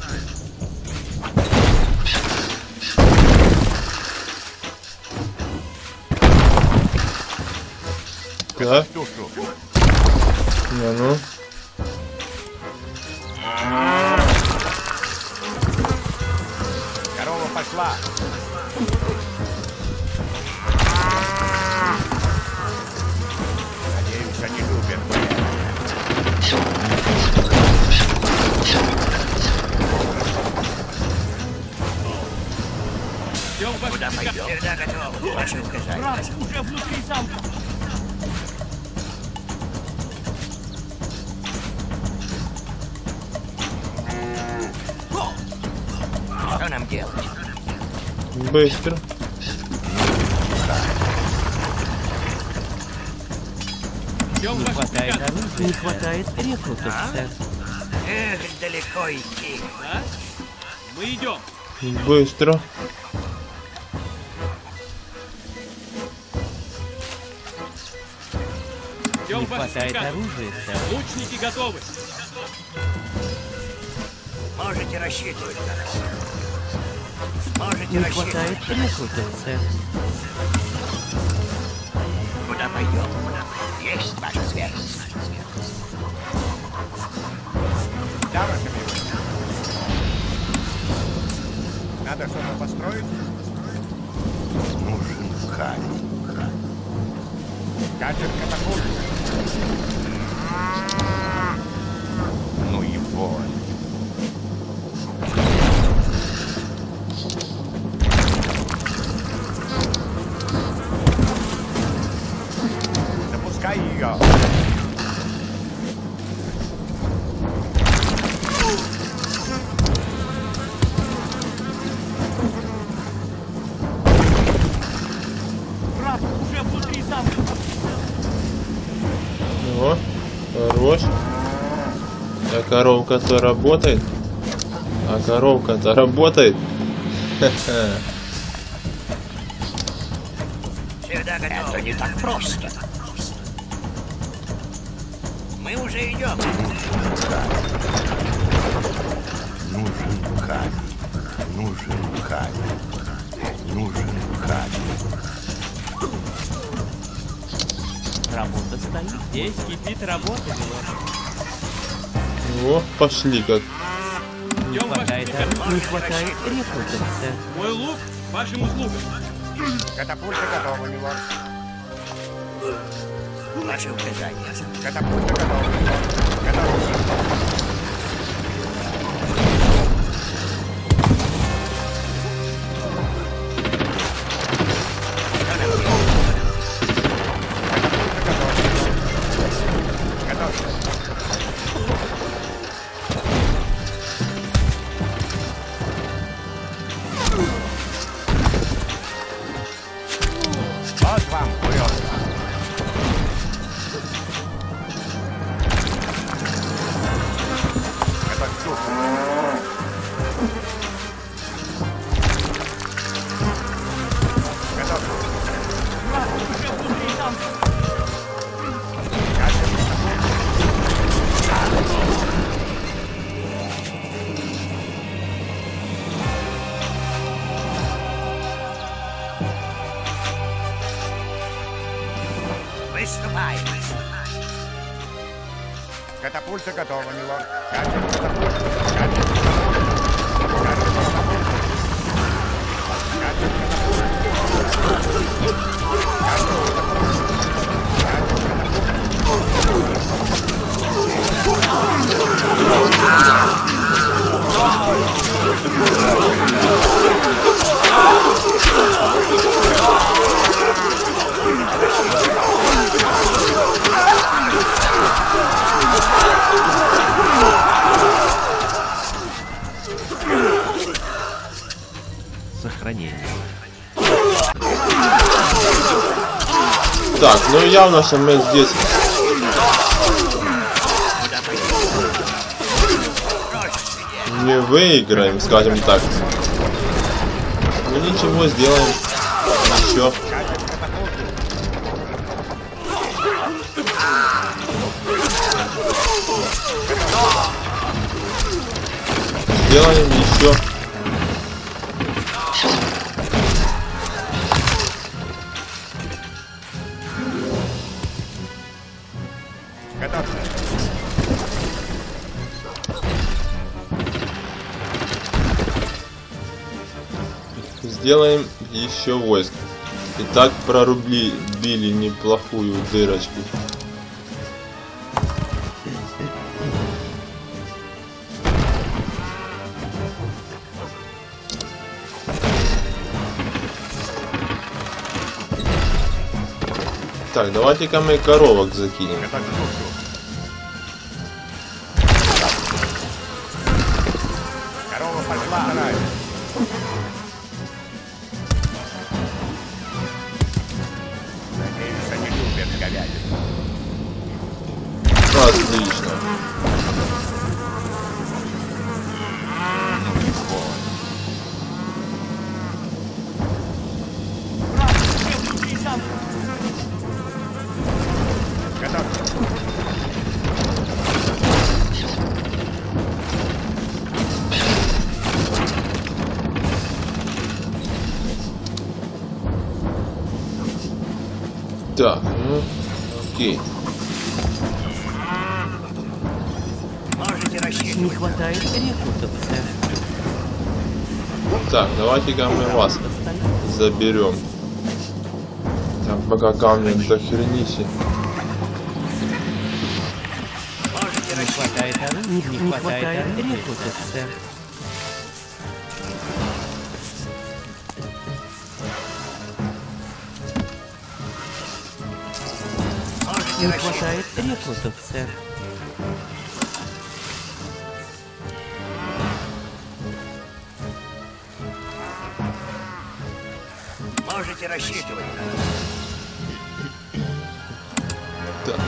Да? Тушу. Не, ну. Корова пошла. Надеюсь, они любят. Ждем ваших Куда приказов. пойдем? Всегда готовы. Ваше указание. Граф уже внутри замка. Что нам делать? Быстро. Ждем Не ваших хватает приказов. оружия, не хватает рекрутов, сэр. Эх, далеко идти. Да? Мы идем. Быстро. Ждем Не ваших хватает приказов. оружия, сэр. Лучники готовы. Можете рассчитывать на нас. Можете Не рассчитывать. хватает рекрутов, сэр. Куда пойдем? Есть ваша светлость. Да, ваше милость. Надо что-то построить? Нужен камень. Катер катапульт. Ну и вонь. Запускай ее. Враг уже внутри замка. О, хорош. А коровка-то работает? А коровка-то работает? Ха-ха. Всегда готов. Это не так просто. Мы уже идем. Нужен камень. Нужен камень. Нужен камень. Работа стоит. Здесь кипит работа, милорд. О, пошли как. Не Ждем ваших хватает приказов. оружия, не хватает рекрутов, сэр. Мой лук вашим услугам. Катапульта готова, милорд. Ваши указания. Катапульта готова, милорд. Готова. Вот вам вперед. Готовь суп. Готовь. Враг уже внутри замка. Выступай. Катапульта готова, милорд. Катер катапульт. Катер катапульт. Катер катапульт. Катер катапульт. Сохранение. Так, ну явно, что мы здесь не выиграем, скажем так. Ну ничего, сделаем еще. Сделаем еще. Готовься. Сделаем еще войск. И так прорубили неплохую дырочку. Так, давайте-ка мы коровок закинем. Готовь суп. Корова пошла. Отлично. Готов. Так, ну, окей. Можете рассчитывать. Не хватает рекрутов, сэр. Так, давайте-ка мы вас Остальных заберем. Так, пока камни до хренищи. Можете не рассчитывать. хватает оружия. Не хватает рекрутов, сэр. Можете Не рассчитывать. хватает рекрутов, сэр. Можете рассчитывать. Так.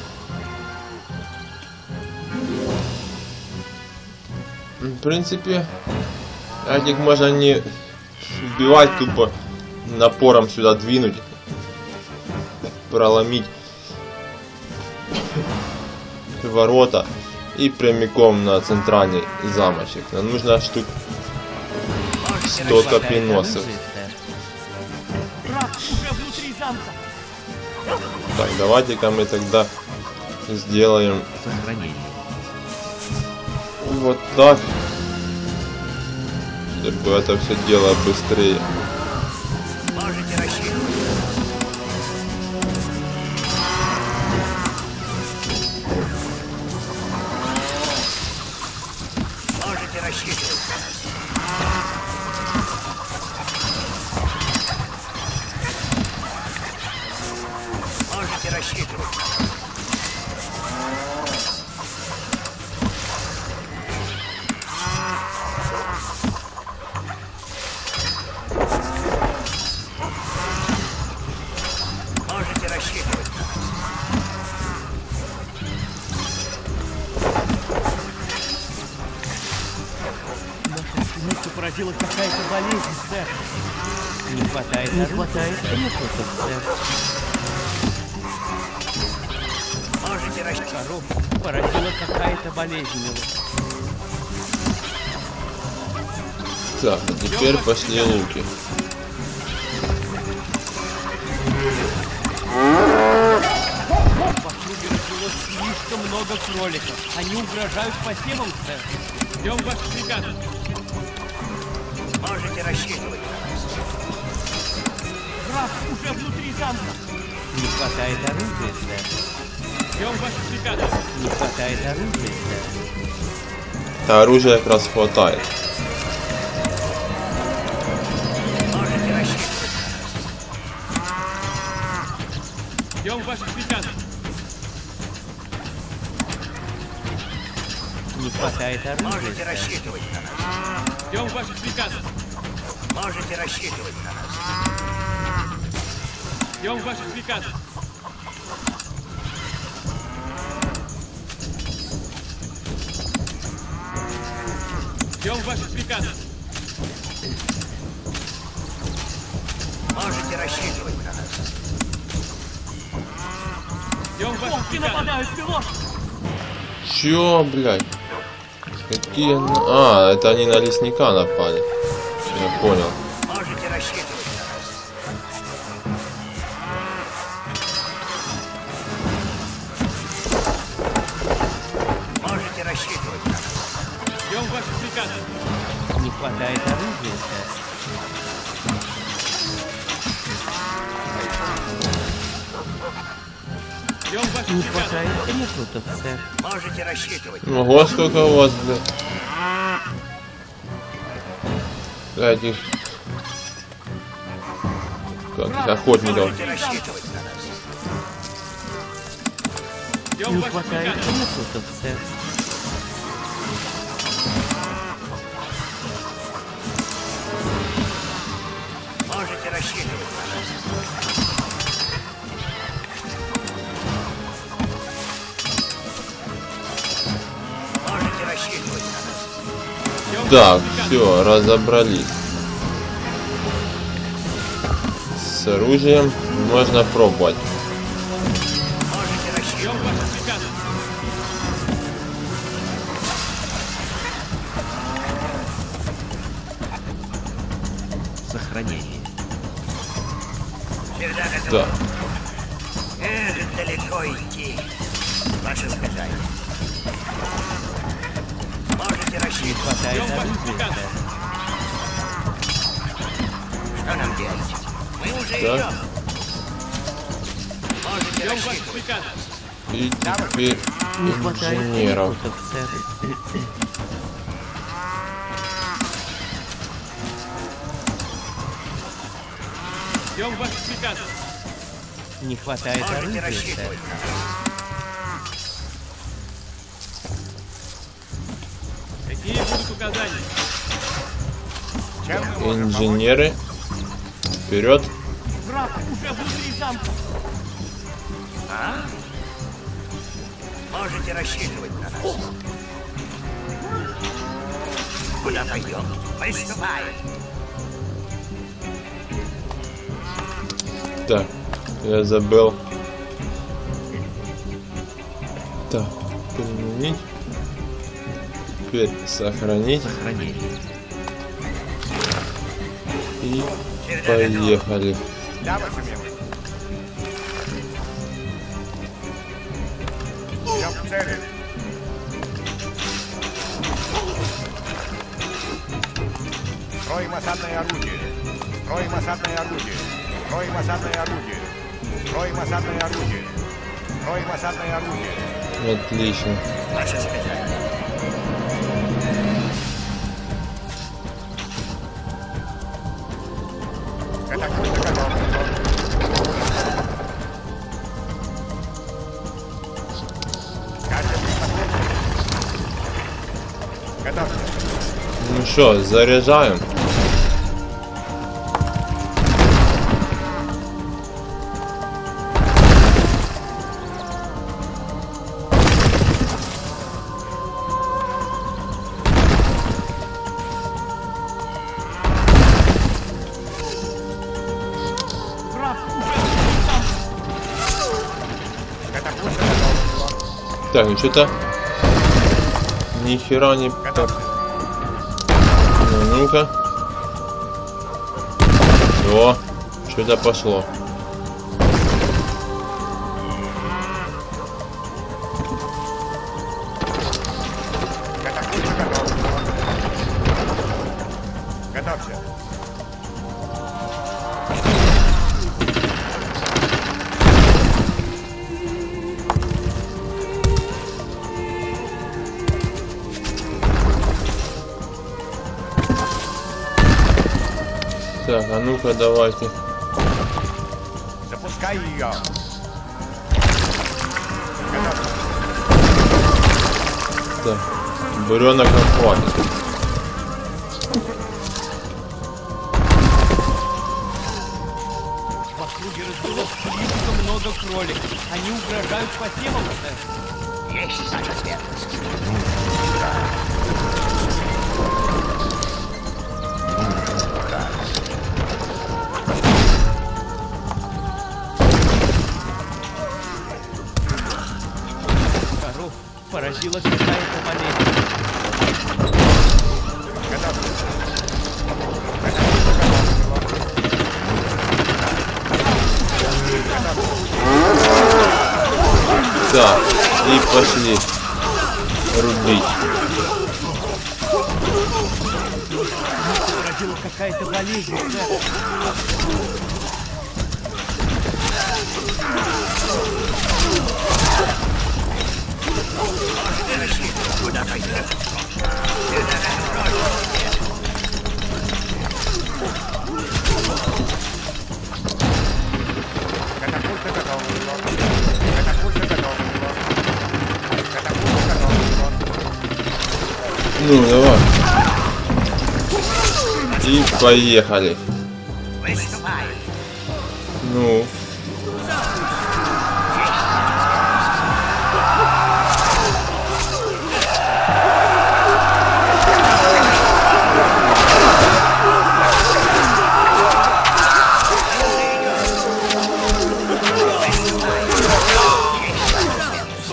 В принципе, этих можно не убивать, тупо напором сюда двинуть, проломить ворота и прямиком на центральный замочек. Нам нужно штук Можете 100 рассчитывать. копьеносцев. Враг уже внутри замка. Так, давайте-ка мы тогда сделаем вот так, чтобы это все дело быстрее. Можете рассчитывать. Можете рассчитывать. Можете рассчитывать. Можете рассчитывать. Нашу станицу поразила какая-то болезнь, сэр. Не хватает рекрутов, сэр. Можете рассчитывать. Коров поразила какая-то болезнь его. Так, а теперь пошли луки. В округе родилось слишком много кроликов. Они угрожают посевам, сэр. Ждем ваших приказов. Можете рассчитывать. Враг уже внутри замка. Не хватает оружия, сэр. Ждем ваших приказов. Не хватает оружия, сэр. Оружия как раз хватает. Можете рассчитывать. Ждем ваших приказов. Не хватает оружия, Можете сэр. рассчитывать на нас. Ждем ваших приказов. Можете рассчитывать на нас. Ждем ваших приказов. Ждем ваших приказов. Можете рассчитывать на нас. Ждем ваших Волки приказов. нападают, пилот! Чё, блядь? Какие... А, это они на лесника напали. Я понял. Можете рассчитывать на нас. Можете рассчитывать на нас. Ждем ваших приказов. Не хватает оружия, сэр. Ждем ваших Не приказов. хватает рекрутов, сэр. Можете рассчитывать. Ого, сколько у вас, блядь. Этих... Как их, охотников. Можете рассчитывать на нас. Ждем Не ваших хватает приказов. рекрутов, сэр. Можете рассчитывать на нас. Так, все, разобрались. С оружием можно пробовать. Ждем ваших приказов. Сохранение. Всегда готов. Да. Эх, далеко идти. Ваше сказание. Можете Не рассчитывать. хватает Ждем ваших оружия, приказов. Что нам делать? Мы уже Так. идем. Можете Ждем ваших рассчитывать. приказов. И теперь Не хватает инженеров. рекрутов, сэр. Ждем ваших приказов. Не хватает Можете оружия, сэр. рассчитывать. Какие будут указания? Чем мы можем Инженеры. Вперед. Враг уже внутри замка. Можете рассчитывать на нас. Куда пойдем? Приступаем. Так, я забыл. Так, применить. Теперь сохранить. Сохранение. И поехали. Да, ваша милость. Идем к цели. Строим осадное орудие. Строим осадное орудие. Строим осадное орудие. Строим осадное орудие. Строим осадное орудие. Отлично. Ваше сказание. Катапульта готова. Каждый приготовлен. Готовься. Ну что, заряжаем. Враг уже внутри замка. Катапульта готова. Так, ну что-то ни хера не... Готовься. Ну-ка. О, что-то пошло. Катапульта готова. Готовься. Так, а ну-ка давайте. Запускай ее. Готовься. Так, буренок охватит. В округе развелось слишком много кроликов. Они угрожают посевам, сэр. Есть ваша светлость. Коров поразила какая-то болезнь. Готовься. Так, и пошли рубить. Поразила какая-то болезнь, сэр. Куда пойдем? Катапульта готова. Катапульта готова. Катапульта готова. Ну, давай. И поехали. Приступаем. Ну.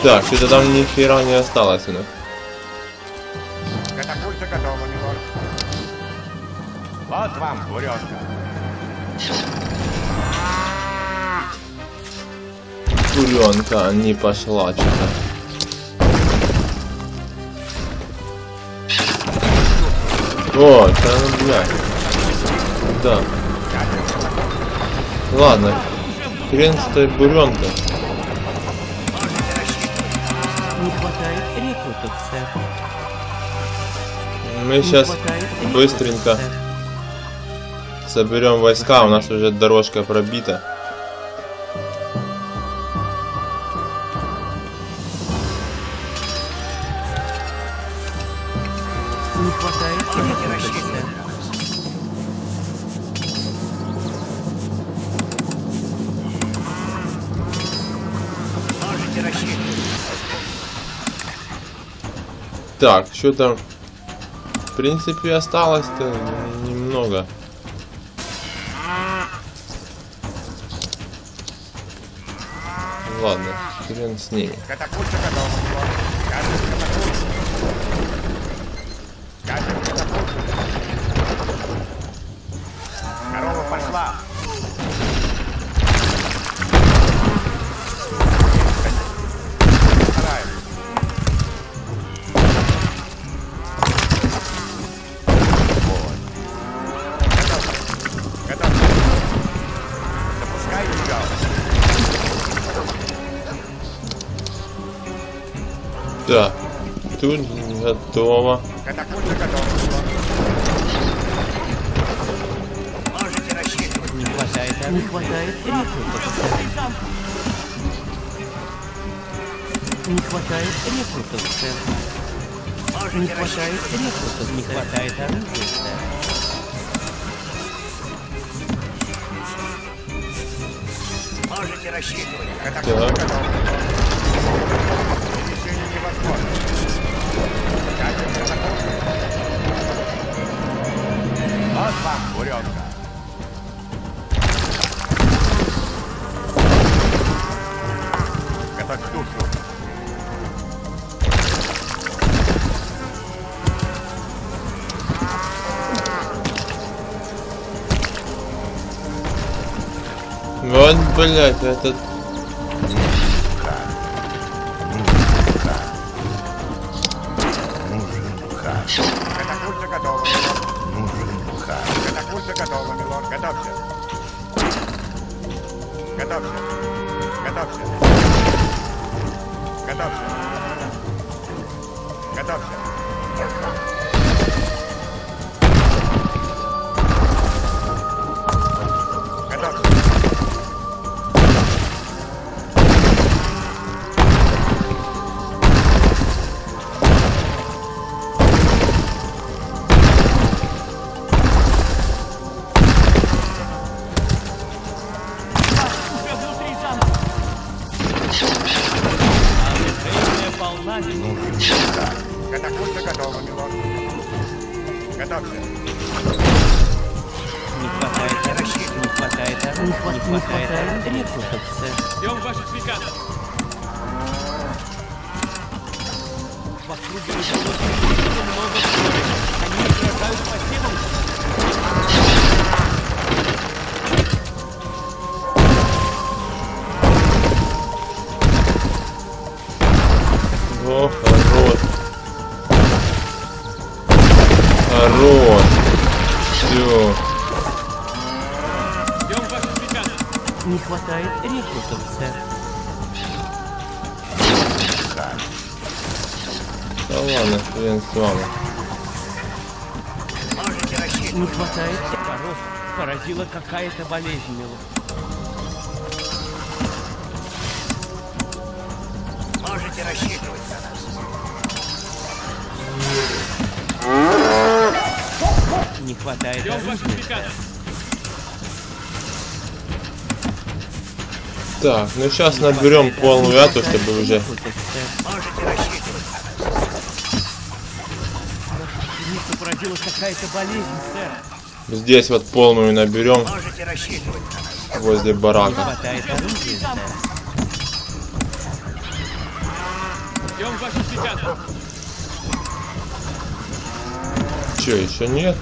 Так, что-то там ни хера не осталось у нас. Катапульта готова, милорд. Вот вам буренка. Буренка не пошла что-то. О, да ну блядь. Да. Ладно. Хрен с той буренкой. Не хватает рекрутов, сэр. Мы сейчас быстренько соберем войска, у нас уже дорожка пробита. Не хватает рекрутов, сэр. Можете рассчитывать. Так, что там? В принципе, осталось-то немного. Ладно, хрен с ними. Катапульта готова, милорд. Катер катапульта. Корова пошла. Вторая. Вот. Готов. Запускай ее. Так, тут готово. Катапульта готова. Можете рассчитывать. Не хватает рекрутов, сэр. Не хватает рекрутов, сэр. Не Можете хватает рассчитывать. рекрутов, не хватает оружия, сэр. Можете рассчитывать. Катапульта Так. готова. Решение невозможно. Катер катапульта. Вот вам буренка. Готовь душу. Вот, блядь, этот... Катапульта готова, милорд. Катапульта готова, милорд. Готовься. Готовься. Готовься. Готовься. Готовься. Готовься. Уже внутри замка. Оружейная полна, милорд. Катапульта готова, милорд. Готовься. Не хватает оружия, не хватает оружия, не хватает рекрутов, сэр. Ждем ваших приказов. В округе началось слишком много кроликов. Они угрожают посевам. О, хорош. Хорош. Все. Ждем ваших приказов. Не хватает рекрутов, сэр. Да ладно, хрен с вами. Можете рассчитывать. Не хватает коров. Поразила какая-то болезнь, милорд. Можете рассчитывать на нас. Не хватает Ждем ваших оружия. приказов. Так, ну сейчас наберем полную эту, чтобы уже... Можете рассчитывать на нас. Нашу пшеницу поразила какая-то болезнь, сэр. Здесь вот полную наберем Можете рассчитывать на нас. возле Не барака. хватает оружия, сэр. Ждем ваших приказов. Че, еще нет?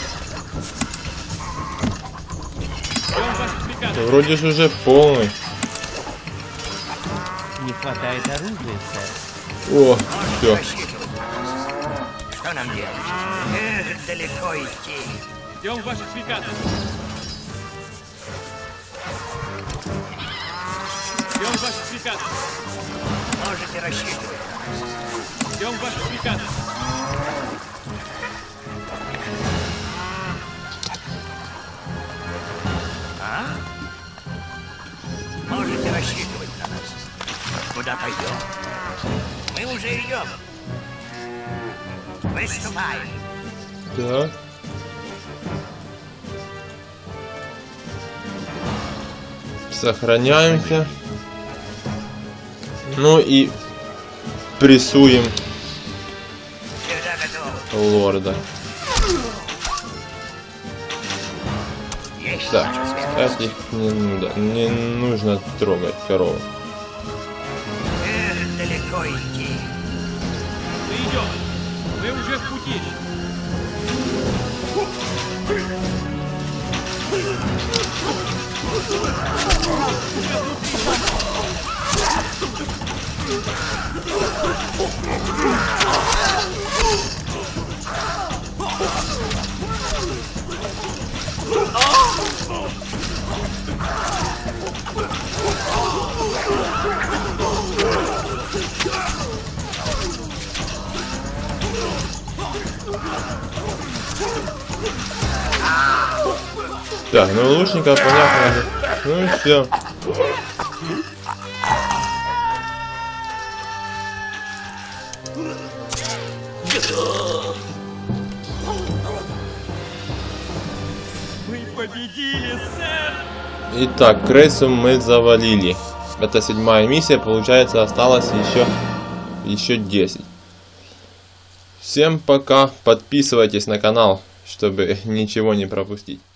Ждем ваших приказов. Вроде же уже полный. Не хватает оружия, сэр. О, все. Рассчитывать на нас. Что нам делать? Эх, далеко идти. Ждем ваших приказов. Ждем ваших приказов. Можете рассчитывать на нас. Ждем ваших приказов. Можете рассчитывать на нас. Куда пойдем? Мы уже идем. Выступаем. Так. Сохраняемся. Ну и прессуем Всегда готовы. лорда. Есть. Так, кстати, не нужно трогать корову. Эх, далеко идти. Мы идем. Мы уже в пути. Так, ну лучника понятно. Ну и все. Мы победили, сэр! Итак, крысу мы завалили. Это 7-я миссия, получается осталось еще 10. Всем пока, подписывайтесь на канал, чтобы ничего не пропустить.